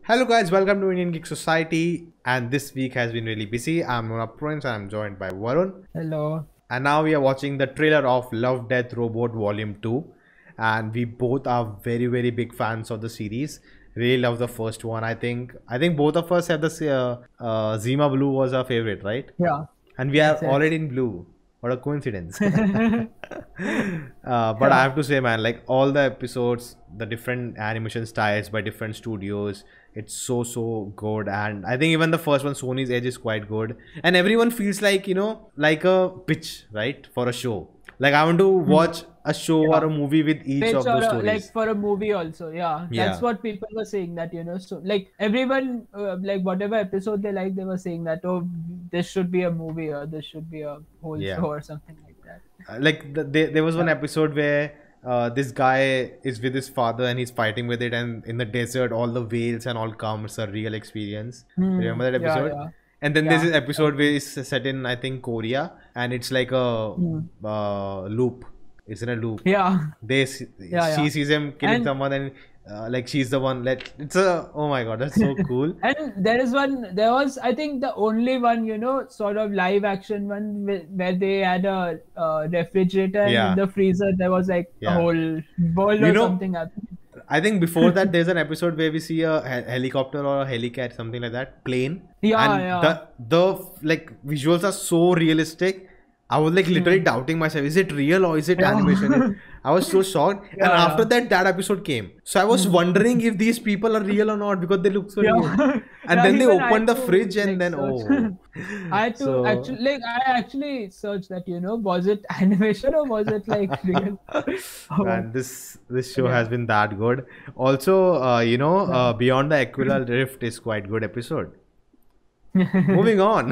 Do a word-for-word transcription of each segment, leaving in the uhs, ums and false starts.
Hello guys, welcome to Indian Geek Society, and this week has been really busy. I'm Mona Prince and I'm joined by Varun. Hello. And now we are watching the trailer of Love, Death, Robot Volume two, and we both are very very big fans of the series. Really love the first one. I think I think both of us have the uh, uh, Zima Blue was our favorite, right? Yeah. And we are Yes, yes. already in blue. What a coincidence. uh, but I have to say, man, like all the episodes, the different animation styles by different studios, it's so so good. And I think even the first one, Sony's Edge, is quite good. And everyone feels like, you know, like a pitch, right, for a show. Like I want to watch a show Yeah. or a movie with each Pitch of or those a, stories. like for a movie also, yeah. Yeah. That's what people were saying, that you know, so like everyone, uh, like whatever episode they like, they were saying that, oh, this should be a movie or this should be a whole Yeah. show or something like that. Uh, like the, they, there was one episode where uh, this guy is with his father and he's fighting with it, and in the desert all the whales and all come. It's a real experience. Remember that Yeah, episode? yeah. And then there's Yeah. this episode where it's set in, I think, Korea, and it's like a uh, loop. It's in a loop. Yeah. They see, Yeah, she yeah. sees him killing And- someone, and uh, like she's the one. Like it's a, oh my god, that's so cool. And there is one, there was, I think, the only one, you know, sort of live action one wh- where they had a uh, refrigerator and Yeah. in the freezer there was like Yeah. a whole bowl You or know, something happening. I think before that there's an episode where we see a he- helicopter or a helicat, something like that, plane. Yeah, and yeah. the the like visuals are so realistic. I was like literally doubting myself, is it real or is it Yeah. animation? I was so shocked. and Yeah, after yeah. that that episode came, so I was wondering if these people are real or not, because they look so Yeah. real. And Yeah, then they even I opened the had to, fridge and like, then search. oh I had to So- actually like I actually searched that, you know, was it animation or was it like real? Oh, and this this show Yeah. has been that good. Also, uh, you know, uh, Beyond the Aquila Rift is quite good episode. Moving on.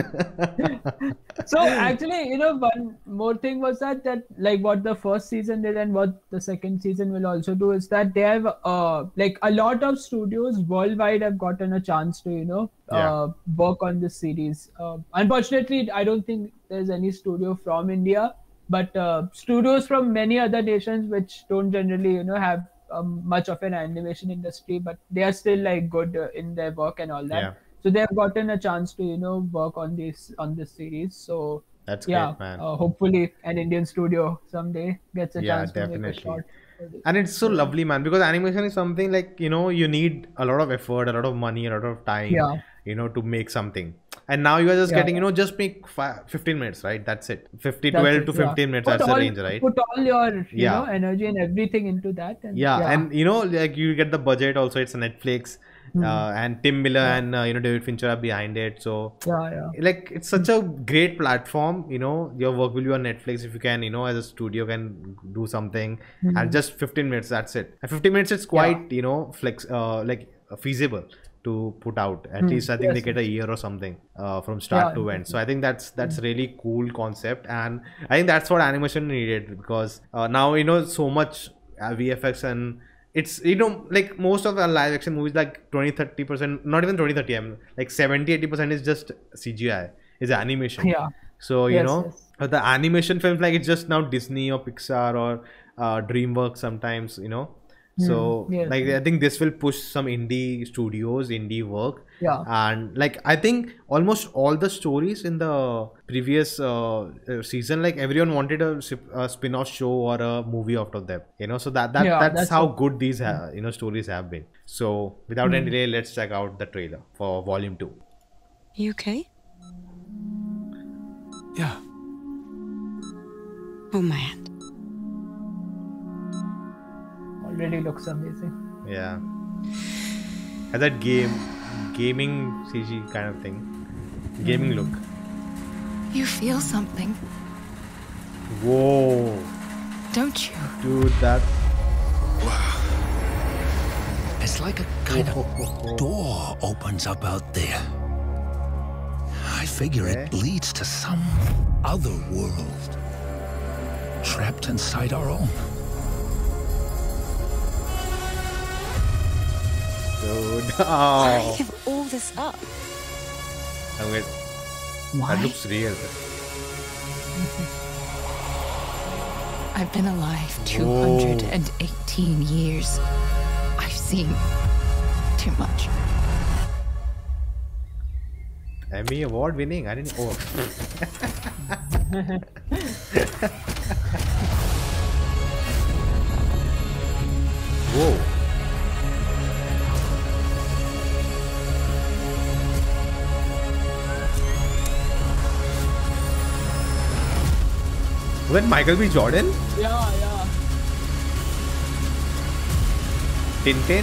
So actually, you know, one more thing was that that like what the first season did and what the second season will also do is that they have uh like a lot of studios worldwide have gotten a chance to, you know, Yeah. uh, work on this series. Uh, unfortunately, I don't think there's any studio from India, but uh, studios from many other nations which don't generally, you know, have um, much of an animation industry, but they are still like good uh, in their work and all that. Yeah. So they have gotten a chance to, you know, work on this on this series. So That's yeah, great, man. uh, hopefully an Indian studio someday gets a Yeah, chance to make a definitely. shot. for this. And it's so lovely, man, because animation is something like, you know, you need a lot of effort, a lot of money, a lot of time, Yeah. you know, to make something. And now you are just Yeah, getting, you know, just make five, fifteen minutes, right? That's it. fifty, That's twelve it, to yeah. fifteen minutes, Put that's the all- range, right? Put all your, you Yeah. know, energy and everything into that. And, Yeah, and you know, like you get the budget also. It's a Netflix, Hmm. uh, and Tim Miller and uh, you know David Fincher are behind it. So yeah, yeah. like it's such a great platform. You know, your work will be on Netflix if you can. You know, as a studio can do something, and just fifteen minutes. That's it. And fifteen minutes, it's quite you know flex, uh, like uh, feasible to put out. At least I think they Yes, get a year or something uh, from start Yeah, to end. So I think that's that's really cool concept, and I think that's what animation needed, because uh, now you know so much uh, V F X, and it's you know like most of our live action movies, like twenty thirty percent, not even twenty thirty, I mean like seventy eighty percent is just C G I, is animation. Yeah. So you Yes, know yes. uh, the animation films, like it's just now Disney or Pixar or uh, DreamWorks sometimes, you know. So yes, like I think this will push some indie studios, indie work. Yeah. And like I think almost all the stories in the previous uh, uh, season, like everyone wanted a, sip- a spin-off show or a movie out of them, you know. So that, that Yeah, that's, that's how what- good these ha- you know stories have been. So without Hmm. any delay, let's check out the trailer for volume two. You okay? Yeah. Oh man. Already looks amazing. Yeah, has that game gaming C G kind of thing, gaming look. You feel something, Whoa, don't you? dude, that It's like a kind of door opens up out there. I figure it Okay. leads to some other world. Trapped inside our own. dude. Why Oh, give all this up? I'm good. Why? That looks real. I've been alive two hundred eighteen years. I've seen too much. Emmy award winning. I didn't. Oh. Whoa. Was that Michael B. Jordan? Yeah, yeah. Tintin?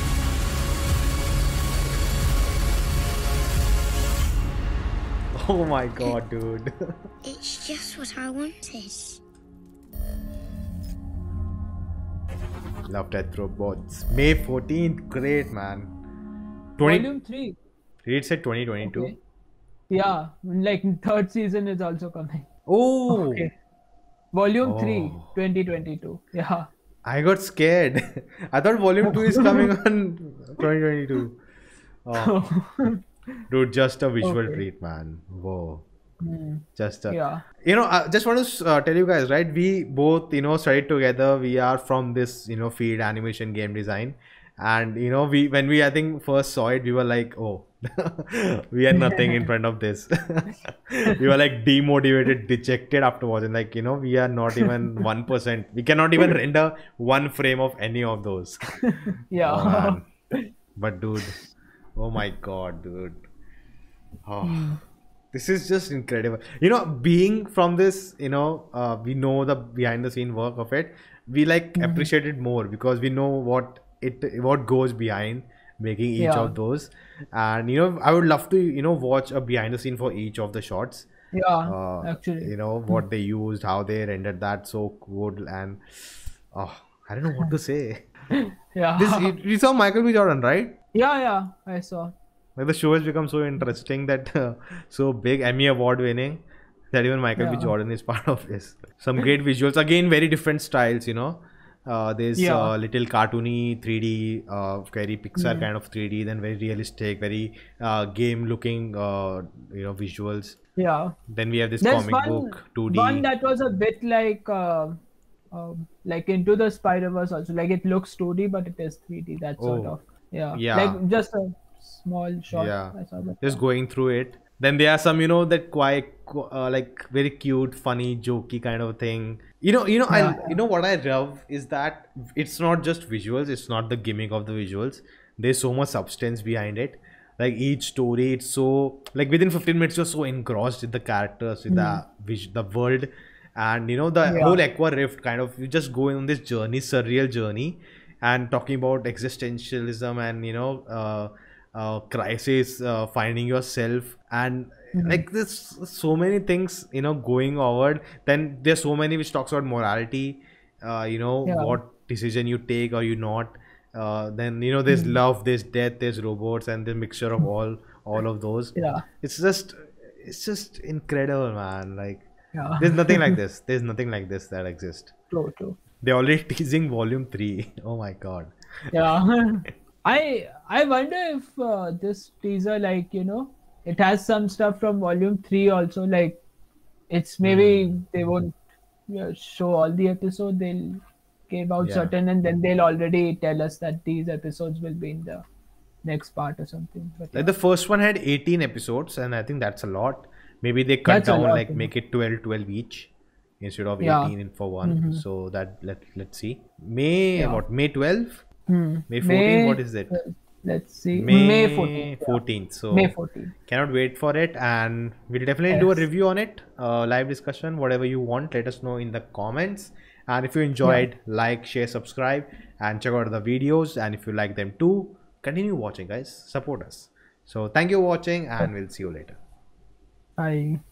Oh my god, dude. It's just what I wanted. Love Death Robots. May fourteenth. Great, man. twenty Volume three. It said twenty twenty-two. Okay. Yeah, like third season is also coming. Oh. Okay. Volume three, Oh. twenty twenty-two. Yeah. I got scared. I thought Volume two is coming on twenty twenty-two. Oh. Dude, just a visual Okay. treat, man. Whoa. Hmm. Just a, Yeah. you know, I just want to uh, tell you guys, right? We both, you know, studied together. We are from this, you know, field, animation, game design, and you know, we when we I think first saw it, we were like, oh, we are nothing in front of this. We were like demotivated, dejected after watching. Like, you know, we are not even one percent. We cannot even render one frame of any of those. Yeah. Oh, man. But dude, oh my god, dude. Oh, this is just incredible. You know, being from this, you know, uh, we know the behind the scene work of it. We like appreciate it more because we know what it what goes behind making each Yeah. of those. And you know, I would love to, you know, watch a behind the scene for each of the shots. Yeah. Uh, actually. you know what they used, how they rendered that so good, and oh, I don't know what to say. Yeah. This you, you saw Michael B. Jordan, right? yeah, yeah. I saw. Like the show has become so interesting that uh, so big, Emmy award winning, that even Michael B. Yeah. Jordan is part of this. Some great visuals, again very different styles, you know. Uh, there's Yeah. uh, little cartoony three D, uh, very Pixar kind of three D, then very realistic, very uh, game looking, uh, you know, visuals. Yeah. Then we have this There's comic one, book two D. one that was a bit like uh, um, like Into the Spider-Verse also. Like it looks two D, but it is three D. That sort Oh. of. Yeah. Yeah. Like just a small shot. Yeah. I saw that. Just going through it. Then there are some, you know, that quite uh, like very cute, funny, jokey kind of thing. You know, you know, Yeah. I you know what I love is that it's not just visuals. It's not the gimmick of the visuals. There's so much substance behind it. Like each story, it's so like within fifteen minutes you're so engrossed with the characters, with the vis- the world, and you know the Yeah. whole Aqua Rift kind of. You just go on this journey, surreal journey, and talking about existentialism and you know. Uh, uh, crisis, uh, finding yourself, and like there's so many things you know going forward. Then there's so many which talks about morality, uh, you know Yeah. what decision you take or you not. Uh, then you know there's love, there's death, there's robots, and the mixture of all all of those. Yeah. It's just it's just incredible, man. Like Yeah. there's nothing like this. There's nothing like this that exists. True, true. They're already teasing volume three. Oh my god. Yeah. I I wonder if uh, this teaser, like, you know, it has some stuff from volume three also. Like, it's maybe Hmm. they won't uh, show all the episodes. They'll give out Yeah. certain, and then they'll already tell us that these episodes will be in the next part or something. But Like yeah. the first one had eighteen episodes, and I think that's a lot. Maybe they cut That's a down, lot, like yeah. make it twelve, twelve each instead of Yeah. eighteen in for one. Mhm. So that let let's see. May Yeah. what? May twelfth? Hmm. May fourteenth? What is it? uh, Let's see. May, May fourteenth. yeah. fourteenth. So May fourteenth. cannot wait for it, and we'll definitely do a Yes. review on it, uh, live discussion, whatever you want. Let us know in the comments. And if you enjoyed, like, share, subscribe, and check out the videos. And if you like them too, continue watching, guys. Support us. So thank you for watching, and we'll see you later. Bye.